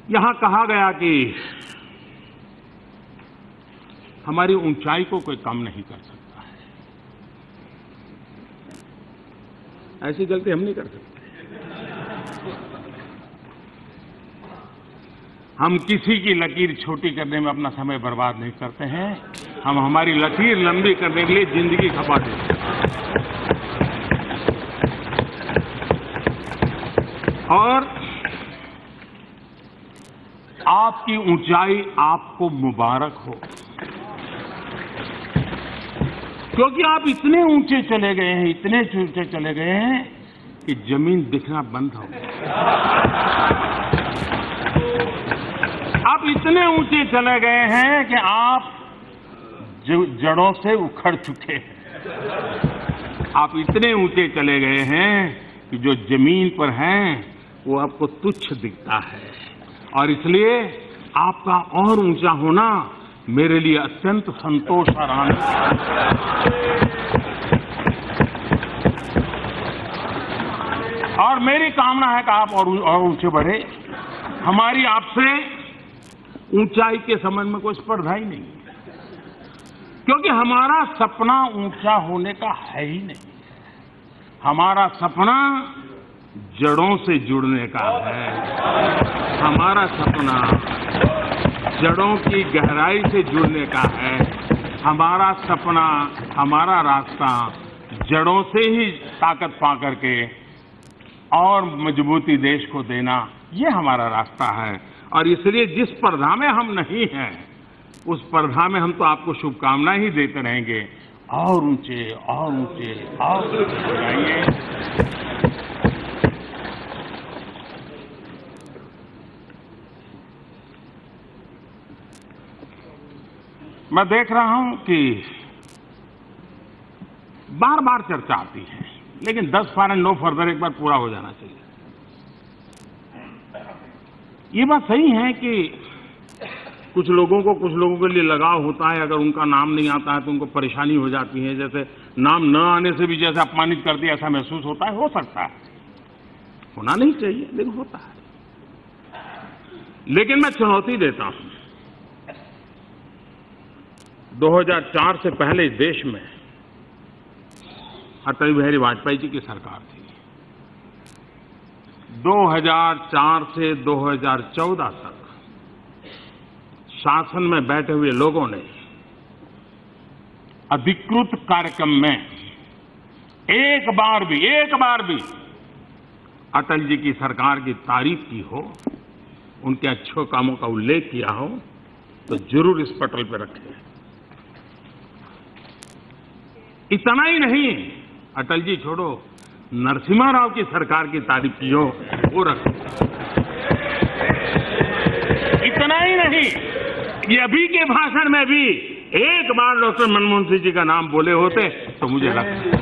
यहां कहा गया कि हमारी ऊंचाई को कोई कम नहीं कर सकता है। ऐसी गलती हम नहीं कर सकते। हम किसी की लकीर छोटी करने में अपना समय बर्बाद नहीं करते हैं। हम हमारी लकीर लंबी करने के लिए जिंदगी खपा देते हैं। और आपकी ऊंचाई आपको मुबारक हो, क्योंकि आप इतने ऊंचे चले गए हैं, इतने ऊंचे चले गए हैं कि जमीन दिखना बंद हो गई। आप इतने ऊंचे चले गए हैं कि आप जड़ों से उखड़ चुके हैं। आप इतने ऊंचे चले गए हैं कि जो जमीन पर हैं वो आपको तुच्छ दिखता है। और इसलिए आपका और ऊंचा होना मेरे लिए अत्यंत संतोष और आनंद है। और मेरी कामना है कि आप और ऊंचे बढ़े। हमारी आपसे ऊंचाई के संबंध में कोई स्पर्धा ही नहीं है, क्योंकि हमारा सपना ऊंचा होने का है ही नहीं। हमारा सपना जड़ों से जुड़ने का है। हमारा सपना जड़ों की गहराई से जुड़ने का है। हमारा सपना, हमारा रास्ता जड़ों से ही ताकत पा करके और मजबूती देश को देना, ये हमारा रास्ता है। और इसलिए जिस स्पर्धा में हम नहीं हैं, उस स्पर्धा में हम तो आपको शुभकामनाएं ही देते रहेंगे। और ऊंचे और ऊंचे और ऊंचे जाइए। मैं देख रहा हूं कि बार बार चर्चा आती है, लेकिन 10 फॉर एंड नो फर्दर एक बार पूरा हो जाना चाहिए। ये बात सही है कि कुछ लोगों के लिए लगाव होता है। अगर उनका नाम नहीं आता है तो उनको परेशानी हो जाती है। जैसे नाम न आने से भी जैसे अपमानित कर दिया ऐसा महसूस होता है। हो सकता है, होना नहीं चाहिए, लेकिन होता है। लेकिन मैं चुनौती देता हूं। 2004 से पहले देश में अटल बिहारी वाजपेयी जी की सरकार थी। 2004 से 2014 तक शासन में बैठे हुए लोगों ने अधिकृत कार्यक्रम में एक बार भी अटल जी की सरकार की तारीफ की हो, उनके अच्छे कामों का उल्लेख किया हो, तो जरूर इस पटल पर रखें। इतना ही नहीं, अटल जी छोड़ो, नरसिम्हा राव की सरकार की तारीफ की हो, वो रखें। इतना ही नहीं, ये अभी के भाषण में भी एक बार डॉक्टर मनमोहन सिंह जी का नाम बोले होते तो मुझे लगता।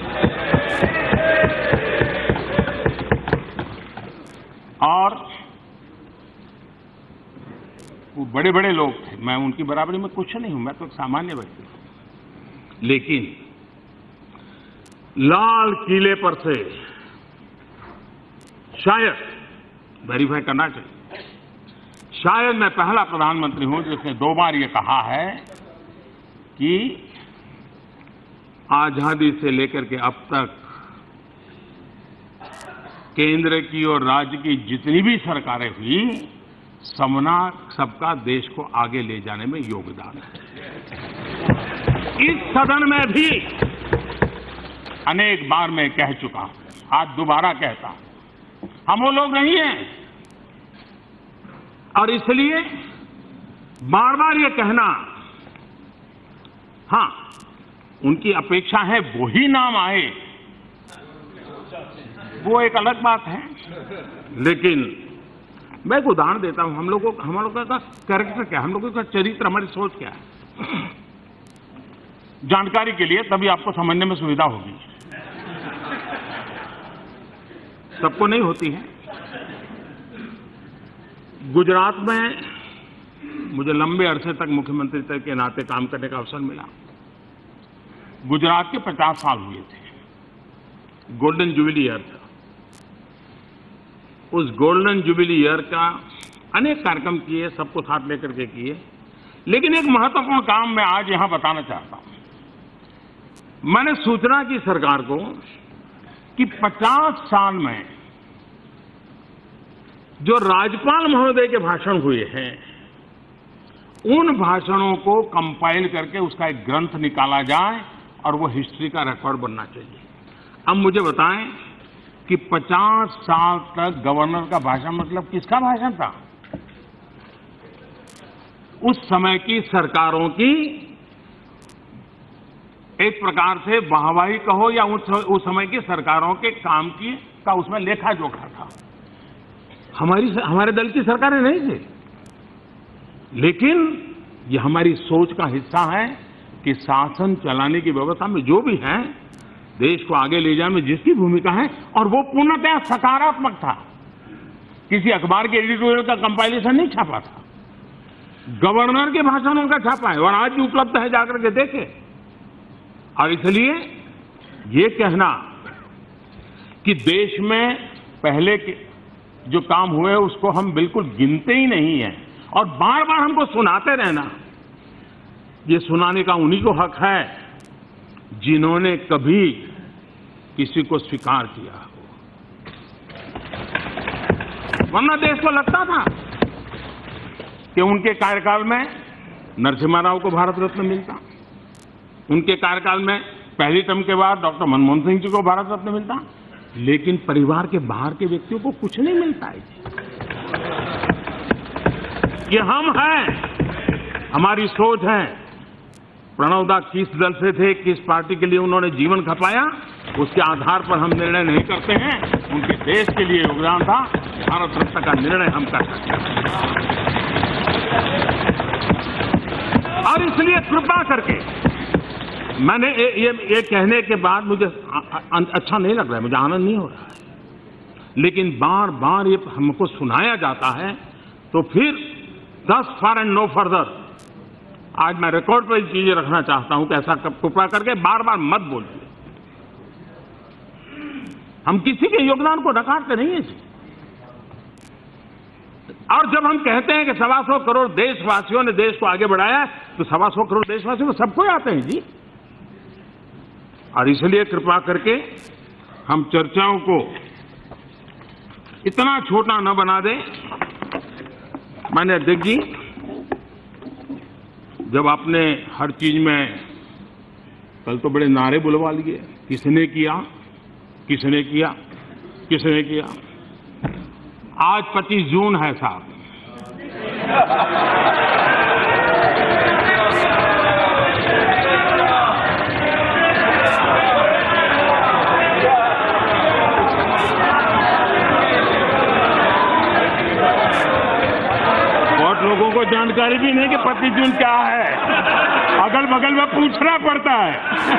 और वो बड़े बड़े लोग थे, मैं उनकी बराबरी में कुछ नहीं हूं, मैं तो एक सामान्य व्यक्ति हूं। लेकिन लाल किले पर से शायद वेरीफाई करना चाहिए, शायद मैं पहला प्रधानमंत्री हूं जिसने 2 बार ये कहा है कि आजादी से लेकर के अब तक केंद्र की और राज्य की जितनी भी सरकारें हुई, सबका देश को आगे ले जाने में योगदान है। इस सदन में भी अनेक बार मैं कह चुका हूं, आज दोबारा कहता हूं, हम वो लोग नहीं हैं। और इसलिए बार बार ये कहना, हां, उनकी अपेक्षा है वो ही नाम आए, वो एक अलग बात है। लेकिन मैं एक उदाहरण देता हूं। हम लोगों का कैरेक्टर क्या है, हम लोगों का चरित्र, हमारी सोच क्या है, जानकारी के लिए, तभी आपको समझने में सुविधा होगी। सबको नहीं होती है। गुजरात में मुझे लंबे अरसे तक मुख्यमंत्री के नाते काम करने का अवसर मिला। गुजरात के 50 साल हुए थे, गोल्डन जुबिली ईयर था। उस गोल्डन जुबिली ईयर का अनेक कार्यक्रम किए, सबको साथ लेकर के किए, लेकिन एक महत्वपूर्ण काम मैं आज यहां बताना चाहता हूं। मैंने सूचना की सरकार को कि 50 साल में जो राज्यपाल महोदय के भाषण हुए हैं, उन भाषणों को कंपाइल करके उसका एक ग्रंथ निकाला जाए और वो हिस्ट्री का रिकॉर्ड बनना चाहिए। अब मुझे बताएं कि 50 साल तक गवर्नर का भाषण मतलब किसका भाषण था? उस समय की सरकारों की एक प्रकार से वाहवाही कहो या उस समय की सरकारों के काम की का उसमें लेखा जोखा था। हमारे दल की सरकारें नहीं थी, लेकिन ये हमारी सोच का हिस्सा है कि शासन चलाने की व्यवस्था में जो भी है, देश को आगे ले जाने में जिसकी भूमिका है, और वो पूर्णतः सकारात्मक था। किसी अखबार के एडिटोरियल का कंपाइलेशन नहीं छापा था, गवर्नर के भाषणों का छापा है और आज भी उपलब्ध है, जाकर के देखें। और इसलिए ये कहना कि देश में पहले के जो काम हुए उसको हम बिल्कुल गिनते ही नहीं हैं और बार बार हमको सुनाते रहना, ये सुनाने का उन्हीं को हक है जिन्होंने कभी किसी को स्वीकार किया हो। वरना देश को लगता था कि उनके कार्यकाल में नरसिम्हा राव को भारत रत्न मिलता, उनके कार्यकाल में पहली टर्म के बाद डॉक्टर मनमोहन सिंह जी को भारत रत्न मिलता, लेकिन परिवार के बाहर के व्यक्तियों को कुछ नहीं मिलता है। ये हम हैं, हमारी सोच है। प्रणव दा किस दल से थे, किस पार्टी के लिए उन्होंने जीवन खपाया, उसके आधार पर हम निर्णय नहीं करते हैं। उनके देश के लिए योगदान था, भारत रत्न का निर्णय हम कर सकते हैं। और इसलिए कृपा करके मैंने ये कहने के बाद मुझे अच्छा नहीं लग रहा है, मुझे आनंद नहीं हो रहा है, लेकिन बार बार ये हमको सुनाया जाता है, तो फिर thus far and no further आज मैं रिकॉर्ड पर चीजें रखना चाहता हूं कि ऐसा कृपा करके बार बार मत बोलिए। हम किसी के योगदान को नकारते नहीं है जी। और जब हम कहते हैं कि 125 करोड़ देशवासियों ने देश को आगे बढ़ाया है, तो 125 करोड़ देशवासियों को सबको आते हैं जी। और इसलिए कृपा करके हम चर्चाओं को इतना छोटा न बना दें। माननीय अध्यक्ष जी, जब आपने हर चीज में कल तो बड़े नारे बुलवा लिए, किसने किया, किसने किया, किसने किया। आज 25 जून है साहब, बहुत लोगों को जानकारी भी नहीं कि 25 जून क्या है, अगल बगल में पूछना पड़ता है।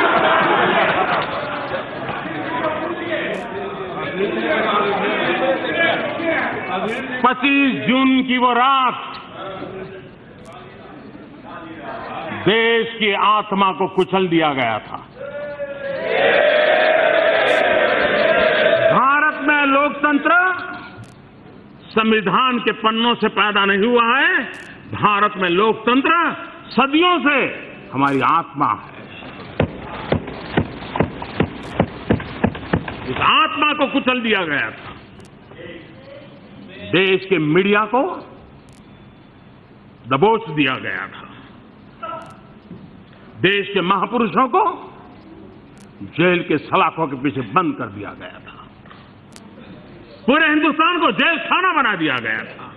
25 जून की वो रात देश की आत्मा को कुचल दिया गया था। भारत में लोकतंत्र संविधान के पन्नों से पैदा नहीं हुआ है, भारत में लोकतंत्र सदियों से हमारी आत्मा है। इस आत्मा को कुचल दिया गया था। देश के मीडिया को दबोच दिया गया था, देश के महापुरुषों को जेल के सलाखों के पीछे बंद कर दिया गया था, पूरे हिंदुस्तान को जेल खाना बना दिया गया था।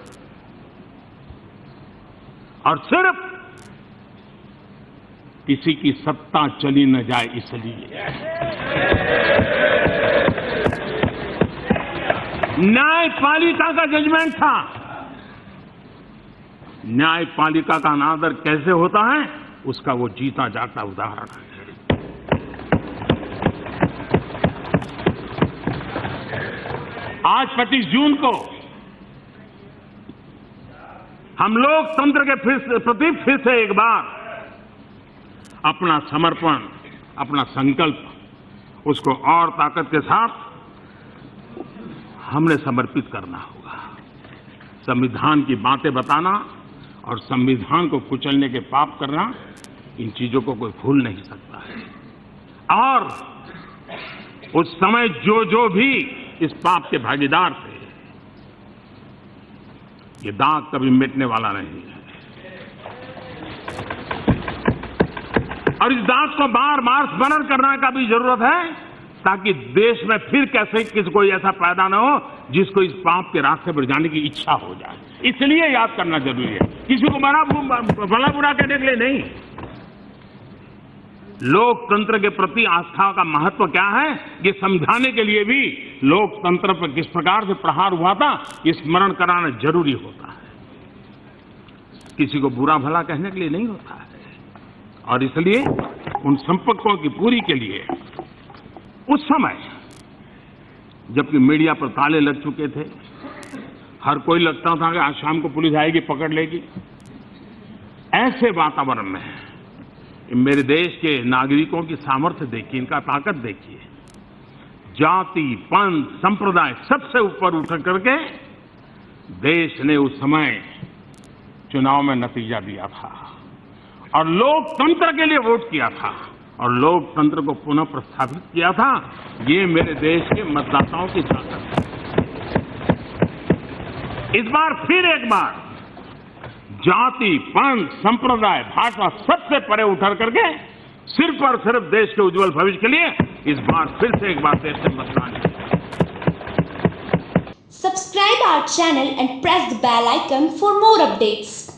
और सिर्फ किसी की सत्ता चली न जाए इसलिए न्यायपालिका का जजमेंट था। न्यायपालिका का अनादर कैसे होता है, उसका वो जीता जाता उदाहरण है। आज 25 जून को हम लोकतंत्र के प्रति फिर से एक बार अपना समर्पण, अपना संकल्प उसको और ताकत के साथ हमने समर्पित करना होगा। संविधान की बातें बताना और संविधान को कुचलने के पाप करना, इन चीजों को कोई भूल नहीं सकता है। और उस समय जो जो भी इस पाप के भागीदार थे, ये दाग कभी मिटने वाला नहीं है। और इस दाग को बार बार स्मरण करने का भी जरूरत है, ताकि देश में फिर कैसे किसी कोई ऐसा पैदा न हो जिसको इस पाप के रास्ते पर जाने की इच्छा हो जाए। इसलिए याद करना जरूरी है, किसी को भला बुरा कहने के लिए नहीं। लोकतंत्र के प्रति आस्था का महत्व क्या है, ये समझाने के लिए भी लोकतंत्र पर किस प्रकार से प्रहार हुआ था, ये स्मरण कराना जरूरी होता है। किसी को बुरा भला कहने के लिए नहीं होता है। और इसलिए उन संपर्कों की पूरी के लिए उस समय जबकि मीडिया पर ताले लग चुके थे, हर कोई लगता था कि आज शाम को पुलिस आएगी, पकड़ लेगी, ऐसे वातावरण में मेरे देश के नागरिकों की सामर्थ्य देखिए, इनका ताकत देखिए। जाति, पंथ, संप्रदाय सबसे ऊपर उठ करके देश ने उस समय चुनाव में नतीजा दिया था और लोकतंत्र के लिए वोट किया था और लोकतंत्र को पुनः प्रस्थापित किया था। ये मेरे देश के मतदाताओं की ताकत है। इस बार फिर एक बार जाति, पंथ, संप्रदाय, भाषा सबसे परे उठा करके सिर्फ और सिर्फ देश के उज्जवल भविष्य के लिए इस बार फिर से एक बार देश से मतदान किया। Subscribe our channel and press the bell icon for more updates.